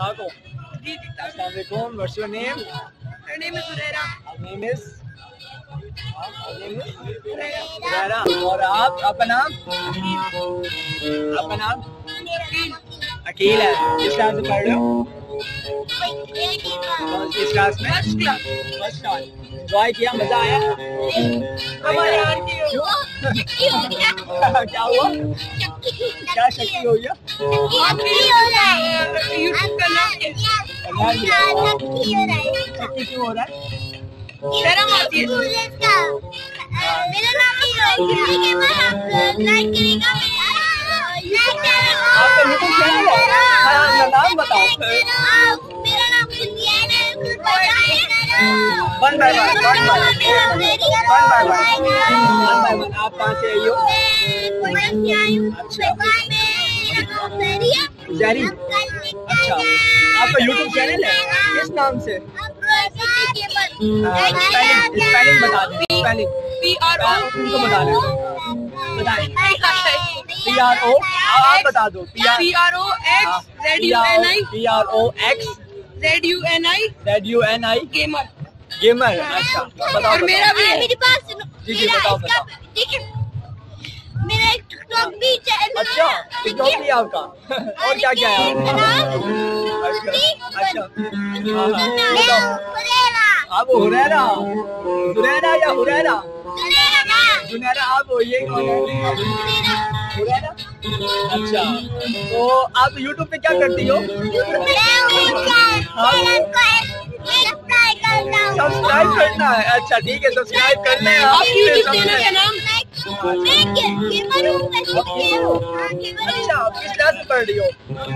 Chicago. Assalamualaikum. What's your name? Her name is Huraira. Her name is Huraira. और आप आपका नाम? आपका नाम? अकील है। किस क्लास में पढ़ रहे हो? किस क्लास में? First class. First class. Enjoy किया? मजा आया? हमारे यार की क्या हुआ? क्या शक्ति हो गया? यूट्यूब का नाम क्या है? शक्ति क्यों हो रहा है? शर्म आती है। मेरा आपका यूट्यूब चैनल है? हाँ, नाम बताओ। मेरा नाम वन बाय वन। आप कहाँ से आई हो? जहरी। अच्छा, आपका यूट्यूब चैनल है? किस नाम से? स्पेलिंग बता दें। स्पेलिंग PRO उनको बता दें। बताएं। PRO आप बता दो। PROX ZUNI gamer. गेमर। अच्छा, बताओ। और मेरा भी है। मेरे पास जी बताओ। देखिए मेरा एक टिकटॉक भी चैनल। अच्छा, टिकटॉक भी आपका? और क्या क्या है आपका? अच्छा, आप हुरैरा या हुरैरा? जुनैरा। आप ये कौन है? हुरैरा। अच्छा, तो आप यूट्यूब पे क्या करती हो? सब्सक्राइब करना है। अच्छा ठीक है, सब्सक्राइब करना है। आपकी यूट्यूब चैनल का नाम? अच्छा, आप किस क्लास में पढ़ रही हो?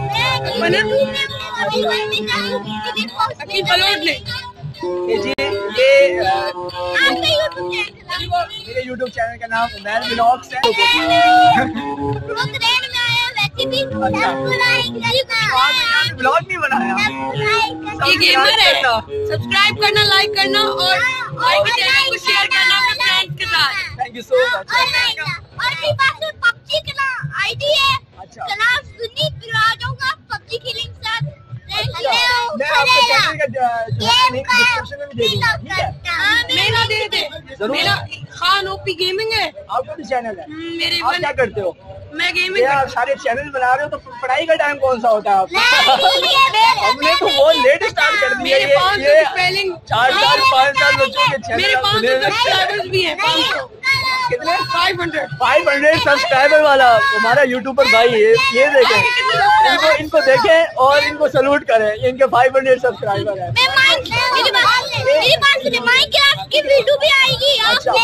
अकील बलोट ने। जी, ये मेरे यूट्यूब चैनल का नाम उमैर व्लॉग्स है। ब्लॉग नहीं बनाया? ये गेमर है। सब्सक्राइब करना, लाइक करना और भाई के चैनल को शेयर करना अपने फ्रेंड्स के साथ। Thank you so much. और मेरे पास पबजी का आईडी है। अच्छा, जनाब सुन्नी फिर आ जाऊंगा पबजी खेलेंगे साथ। मैं आपके चैनल का जो है लिंक डिस्क्रिप्शन में भी दे दूंगा। ठीक है, मेरा दे दे। जरूर। मेरा खान ओपी गेमिंग है। आपका भी चैनल है? मेरे आप क्या करते हो? मैं गेमिंग आप सारे चैनल बना रहे हो, तो पढ़ाई का टाइम कौन सा होता है आपका? हमने तो बहुत लेट स्टार्ट कर दिया। मेरे 500 ये स्पेलिंग 4 साल 5 साल बच्चों के चैनल। मेरे 500 सब्सक्राइबर्स भी हैं। 500 कितने? 500 सब्सक्राइबर वाला हमारा यूट्यूबर भाई है। ये देखें, इनको देखें और इनको सलूट करें। इनके 500 सब्सक्राइबर है। मेरे पास माइनक्राफ्ट की वीडियो भी आएगी। अच्छा।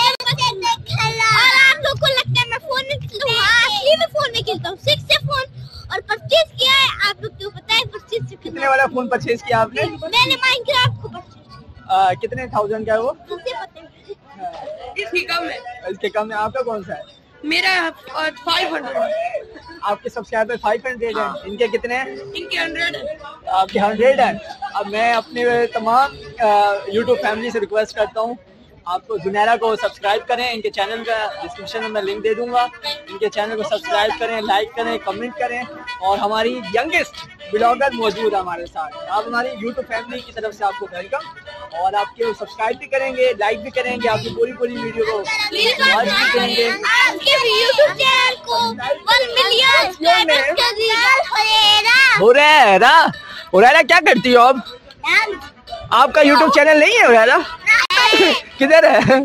और आप लोग को लगता है मैं फोन में खेलूंगा? असली में फोन में खेलता हूँ। 6 से फोन और परचेज किया है। आप लोग को पता है परचेज कितने वाला फोन परचेज किया आपने? मैंने माइनक्राफ्ट को परचेज। कितने 1000 का है वो? मुझे पता है। इसकी कम है। इसके कम है। आपका कौन सा है? मेरा 500। आपके सब्सक्राइबर 500 हैं। इनके कितने हैं? इनके 100 है। आपके 100 है। अब मैं अपने तमाम यूट्यूब फैमिली से रिक्वेस्ट करता हूँ, आपको जुनैरा को सब्सक्राइब करें। इनके चैनल का डिस्क्रिप्शन में मैं लिंक दे दूंगा। इनके चैनल को सब्सक्राइब करें, लाइक करें, कमेंट करें। और हमारी यंगेस्ट ब्लॉगर मौजूद है हमारे साथ। आप हमारी यूट्यूब फैमिली की तरफ से आपको वेलकम। और आपके सब्सक्राइब भी करेंगे, लाइक भी करेंगे, आपकी पूरी वीडियो को वॉच भी करेंगे। आपके यूट्यूब चैनल को 1 मिलियन सब्सक्राइबर्स कर दीजिए। हुरैरा क्या करती हो अब? आपका यूट्यूब चैनल नहीं है हुरैरा? किधर है?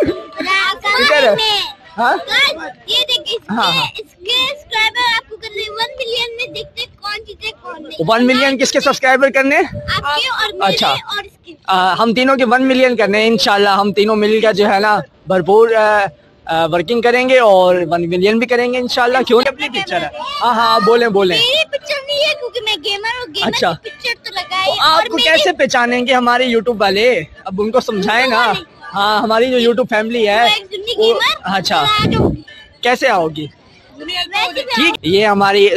किधर है? हाँ? ये देखिए, इसके सब्सक्राइबर आपको करने 1 मिलियन में देखते कौन चीजें कौन नहीं। 1 मिलियन किसके सब्सक्राइबर करने? आपके और मेरे अच्छा। और इसके। हम तीनों के 1 मिलियन करने हैं इंशाल्लाह। हम तीनों मिलकर जो है ना भरपूर वर्किंग करेंगे और 1 मिलियन भी करेंगे इंशाल्लाह। क्यों? अपनी पिक्चर है। हाँ, बोलें। मेरी पिक्चर नहीं है क्योंकि मैं गेमर हूँ। गेमर अच्छा। की पिक्चर तो लगाई। तो आपको कैसे पहचानेंगे हमारे यूट्यूब वाले? अब उनको समझाएं ना। हाँ, हमारी जो यूट्यूब फैमिली है वो। अच्छा, कैसे आओगी? ठीक, ये हमारी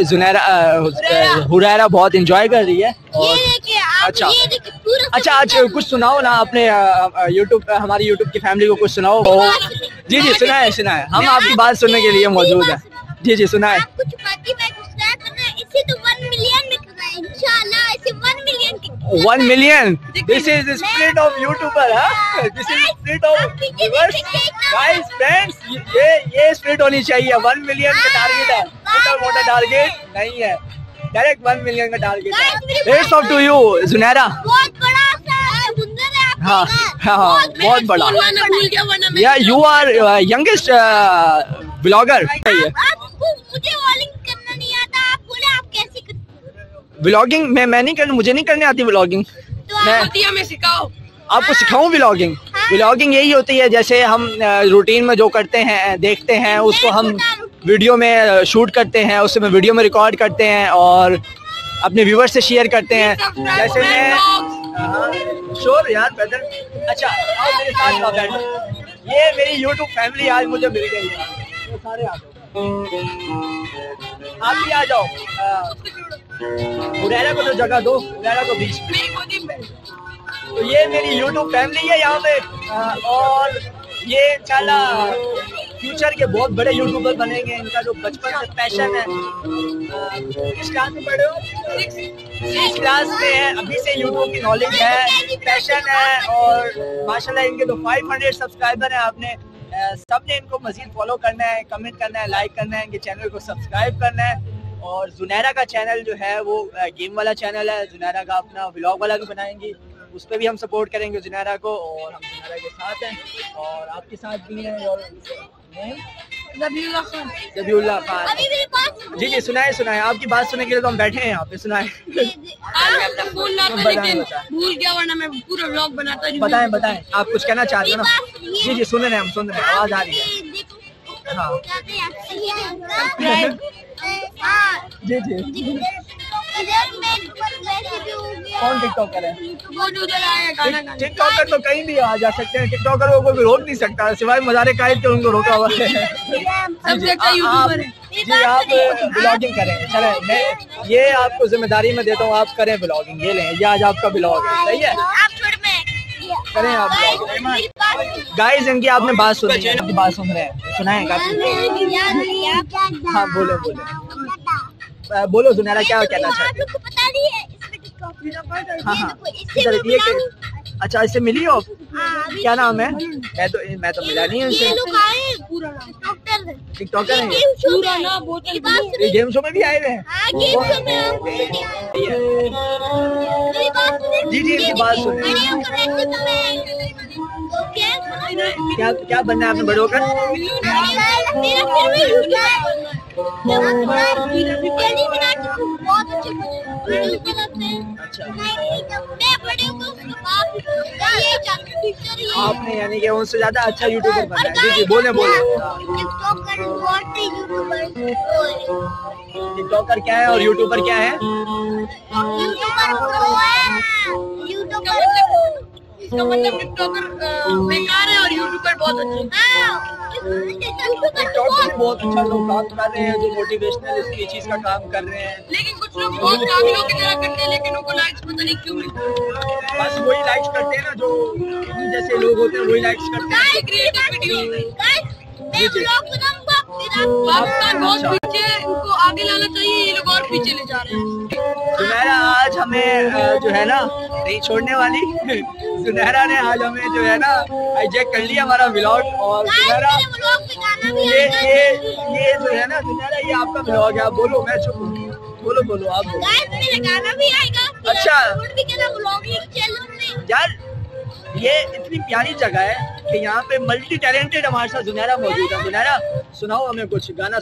हुरैरा बहुत एंजॉय कर रही है। और अच्छा अच्छा, आज कुछ सुनाओ ना अपने यूट्यूब, हमारी यूट्यूब की फैमिली को कुछ सुनाओ। जी सुनाए। हम आपकी बात सुनने के लिए मौजूद है। जी सुनाए। इसे तो 1 मिलियन में इंशाल्लाह। इसे 1 million. This is the spirit of YouTuber, huh? This is the spirit of viewers. Guys, friends, ये spirit होनी चाहिए. 1 million का टारगेट है. मोटा टारगेट नहीं है. डायरेक्ट 1 million का टारगेट है. Heads off to you, Zunaira. बहुत बड़ा सा समुंदर है आपका. हाँ, बहुत बड़ा. Yeah, you are youngest vlogger. मुझे व्लॉगिंग करना नहीं आता. आप बोले आप कैसे करते? व्लॉगिंग मैं नहीं करने, मुझे नहीं करने आती व्लॉगिंग. हमें सिखाओ. आपको सिखाऊं व्लॉगिंग? व्लॉगिंग यही होती है जैसे हम रूटीन में जो करते हैं, देखते हैं, उसको हम वीडियो में शूट करते हैं, उससे में वीडियो में रिकॉर्ड करते हैं और अपने व्यूअर्स से शेयर करते हैं. जैसे मैं श्योर यार ब्रदर. अच्छा, आओ मेरे साथ आओ, बैठो. ये मेरी यूट्यूब फैमिली आज मुझे मिल गई है. ये सारे आ जाओ, आप भी आ जाओ. हुरैरा को तो जगह दो, हुरैरा को बीच में. तो ये मेरी यूट्यूब फैमिली है यहाँ पे. और ये इंशाल्लाह फ्यूचर के बहुत बड़े यूट्यूबर बनेंगे. इनका जो बचपन से पैशन है. किस क्लास में पढ़े हो? 6 क्लास में है. अभी से यूट्यूब की नॉलेज है, पैशन है. और माशाल्लाह इनके तो 500 सब्सक्राइबर हैं. आपने सबने इनको मजीद फॉलो करना है, कमेंट करना है, लाइक करना है, इनके चैनल को सब्सक्राइब करना है. और जुनैरा का चैनल जो है वो गेम वाला चैनल है. जुनैरा का अपना व्लॉग वाला भी बनाएंगे, उस पर भी हम सपोर्ट करेंगे जुनैरा को. और हम जुनैरा के साथ हैं और आपके साथ भी हैं. और ज़बीउल्लाह खान. जी सुनाए. आपकी बात सुनने के लिए तो हम बैठे हैं यहाँ पे. सुनाए. आज मैं अपना फोन लाता लेकिन भूल गया, वरना मैं पूरा व्लॉग बनाता. बताएं आप कुछ कहना चाहते हो ना? जी सुन रहे हैं, हम सुन रहे हैं. आवाज आ रही है. हाँ जी. कौन टिकटॉकर है? टिकटॉकर तो कहीं भी आ जा सकते हैं. टिकटॉकर को कोई रोक नहीं सकता सिवाय मज़ारे कायद के. उनको रोका हुआ है. जी आप ब्लॉगिंग करें. चले, मैं ये आपको जिम्मेदारी में देता हूँ, आप करें ब्लॉगिंग. ये लें, ये आज आपका ब्लॉग है. सही है, करें आप ब्लॉग. गाइस इनकी आपने बात सुनी है, आपकी बात सुन रहे हैं. सुनाएं. हाँ बोले बोलो जुनैरा, क्या कहना चाहते हो? हाँ. अच्छा, इससे मिली हो? क्या नाम है? मैं तो मिला नहीं उनसे. टिकटॉकर हैं ये गेम शो में भी आए हुए हैं. जी इनकी बात सुनिए. क्या बनना है आपने बड़े होकर? आपने यानी कि उनसे ज्यादा अच्छा यूट्यूबर बनना है. जी बोले. टिकटॉकर क्या है और यूट्यूबर क्या है? इसका मतलब टिकटॉकर बेकार है और यूट्यूबर बहुत अच्छे. टिकटॉक में बहुत अच्छा लोग काम कर रहे हैं जो मोटिवेशनल इसकी चीज का काम कर रहे हैं. लेकिन कुछ लोग बहुत काबिलों की तरह करते हैं, लेकिन उनको लाइक्स पता नहीं क्यों मिलते हैं. बस वही लाइक्स करते हैं ना, जो जैसे लोग होते हैं वही लाइक्स करते हैं. क्रिएटिविटी. पाकिस्तान बहुत पीछे, इनको आगे लाना चाहिए. ये लोग और पीछे ले जा रहे हैं. जुनैरा आज हमें जो है ना नहीं छोड़ने वाली. जुनैरा ने आज हमें जो है ना हाईजैक कर लिया हमारा व्लॉग. और जुनैरा ये जो है ना जुनैरा, ये आपका व्लॉग है. आप बोलो, मैं चुप हूँ. बोलो आप बोलो. गाना भी आएगा. अच्छा यार, ये इतनी प्यारी जगह है कि यहाँ पे मल्टी टैलेंटेड हमारे साथ जुनैरा मौजूद है. जुनैरा सुनाओ हमें कुछ गाना.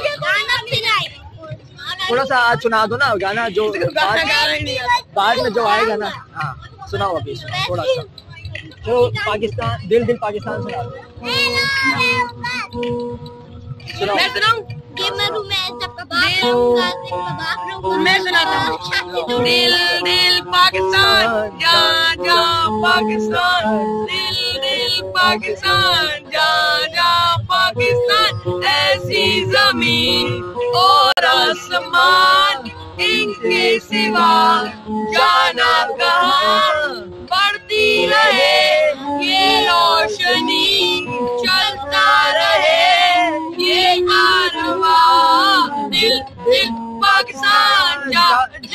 थोड़ा सा आज सुना दो ना गाना, जो बाद में जो आएगा ना. हाँ सुनाओ अभी थोड़ा सा. तो पाकिस्तान दिल पाकिस्तान सुना दो. मैं सुनाता हूँ. दिल पाकिस्तान, जा पाकिस्तान. दिल पाकिस्तान, जा पाकिस्तान. ऐसी जमीन और आसमान, इनके सिवा जाना कहाँ. बढ़ती रहे ये रोशनी, चलता रहे ये कारवां. दिल पाकिस्तान, जा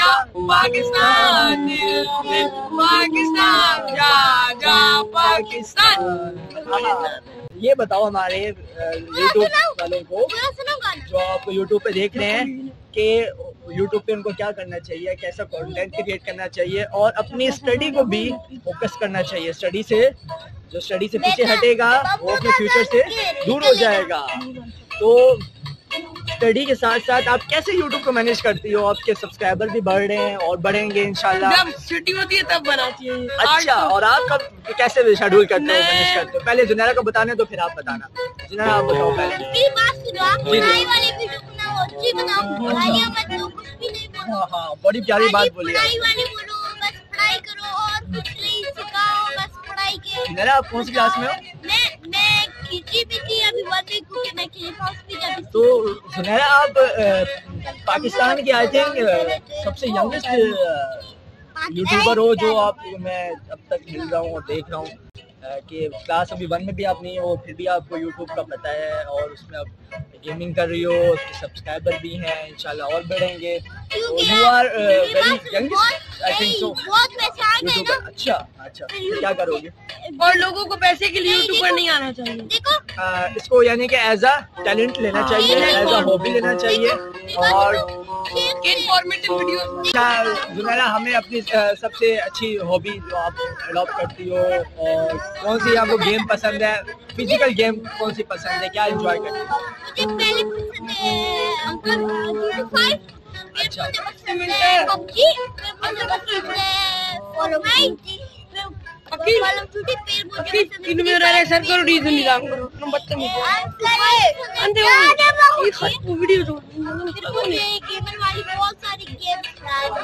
पाकिस्तान पाकिस्तान जा जा पाकिस्तान। ये बताओ हमारे यूट्यूब वालों को जो आप यूट्यूब पे देख रहे हैं कि यूट्यूब पे उनको क्या करना चाहिए, कैसा कंटेंट क्रिएट करना चाहिए और अपनी स्टडी को भी फोकस करना चाहिए। स्टडी से जो स्टडी से पीछे हटेगा वो अपने फ्यूचर से दूर हो जाएगा। तो स्टडी के साथ साथ आप कैसे यूट्यूब को मैनेज करती हो? आपके सब्सक्राइबर भी बढ़ रहे हैं और बढ़ेंगे इंशाल्लाह। जब छुट्टी होती है तब बनाती है। अच्छा, और आप कब कैसे शेड्यूल करते हो, मैनेज करते हो? पहले जुनैरा को बताने तो फिर आप बताना। जुनैरा आप बताओ पहले। मेरी बात सुनो, आप पढ़ाई वाली वीडियो बनाओ, अच्छी बनाओ, पढ़ाइयाँ मत दो, कुछ भी नहीं बोलो। हाँ, बड़ी प्यारी बात बोली। पढ़ाई वाली बोलो, बस पढ़ाई करो और कुछ नहीं सिखाओ, बस पढ़ाई के। जुनैरा आप कौन सी क्लास में हो? मैं खींची भी थी अभी 1 वीक क्योंकि मैं क्लास। तो जुनैरा आप पाकिस्तान की आई थिंक सबसे यंगेस्ट यूट्यूबर हो जो आप मैं अब तक मिल रहा हूँ और देख रहा हूँ कि क्लास अभी 1 में भी आप नहीं हो, फिर भी आपको यूट्यूब का पता है और उसमें आप गेमिंग कर रही हो, सब्सक्राइबर भी हैं, इंशाल्लाह और बढ़ेंगे। You are very youngest I think so YouTuber. अच्छा, क्या करोगे? और लोगों को पैसे के लिए यूट्यूब पर नहीं आना चाहिए। देखो इसको यानी कि एज अ टैलेंट लेना चाहिए, एज अ हॉबी लेना चाहिए। और इन्फॉर्मेटिव वीडियोस। जुनैरा, हमें अपनी सबसे अच्छी हॉबी जो आप अडॉप्ट करती हो और कौन सी आपको गेम पसंद है, फिजिकल गेम कौन सी पसंद है, क्या एंजॉय करती हो? मुझे पहले पसंद है अंकल 5। अच्छा, पबजी, मुझे पसंद है फॉर्टनाइट, सर करो रीजन निकाल करो तुम बदतमीज अंधे हो ये खत वीडियो तो गेमर वाली बहुत सारी गेम्स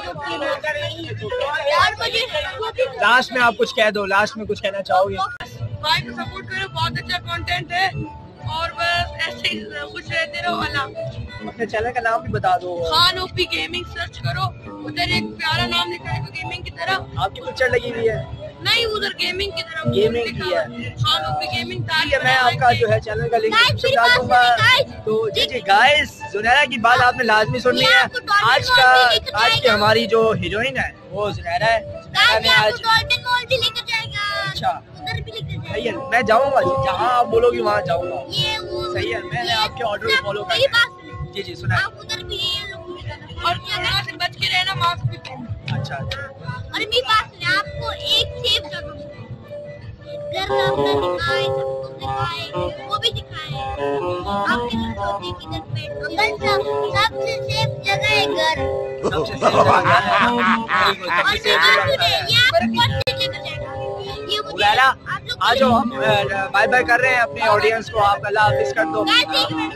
और मुझे लास्ट में आप कुछ कह दो, लास्ट में कुछ कहना चाहोगे? भाई को सपोर्ट करो, बहुत अच्छा कंटेंट है और बस ऐसे ही खुश रहते रहो। अल्लाह। अपने चैनल का नाम भी बता दो। खान ओपी गेमिंग सर्च करो, उधर एक प्यारा नाम लिखा है गेमिंग की तरह। आपकी पिक्चर लगी हुई है? नहीं, उधर गेमिंग की तरफ गेमिंग की है। Khan O P gaming. ठीक है, मैं आपका जो है चैनल का लिंक डिस्क्रिप्शन डाल दूंगा। तो जी गाइस, जुनैरा की बात आपने लाजमी सुननी है। आज की हमारी जो हीरोइन है वो जुनैरा है। जुनैरा ने आज अच्छा सही है, मैं जाऊंगा जहाँ आप बोलोगी वहाँ जाऊंगा। सही है, मैंने आपके ऑर्डर को फॉलो कर लिया। जी सुना। और कोरोना से बच के रहना, मास्क भी पहनना। अच्छा, और मेरी बात सुनिए, आपको एक सेफ जगह घर में अपना दिखाए, सबको दिखाए, वो भी दिखाए। आपके लिए सोचते कि घर पे सबसे सेफ जगह है घर। सबसे सेफ जगह है। और मेरी बात सुनिए, ये आपको कौन सी लेकर जाएगा? ये मुझे आज जो हम बाय बाय कर रहे हैं अपने ऑडियंस को, आप अल्लाह हाफिज कर दो। Bye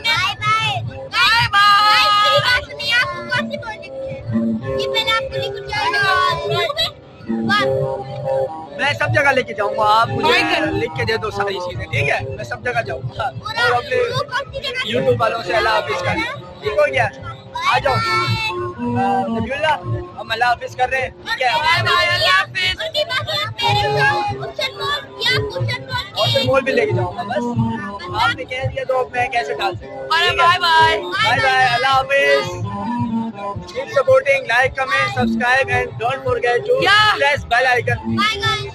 bye. मेरी बात सुनिए, आपको कौन सी प्रोजेक्ट है? ये पहले आपको लेकर जाएगा। मैं सब जगह लेके जाऊंगा, आप मुझे लिख के दे दो सारी चीजें, ठीक है? मैं सब जगह जाऊंगा और अपने यूट्यूब वालों से अल्लाह हाफिज कर दो। ठीक हो गया? आ जाओ नबीउल्लाह, हम अल्लाह हाफिज कर रहे हैं, ठीक है? ऑप्शन मॉल भी लेके जाऊंगा, बस आपने कह दिया तो मैं कैसे डाल सकता हूँ। बाय बाय बाय बाय, अल्लाह हाफिज। Keep supporting, like, comment, subscribe and don't forget to press bell icon. Bye guys.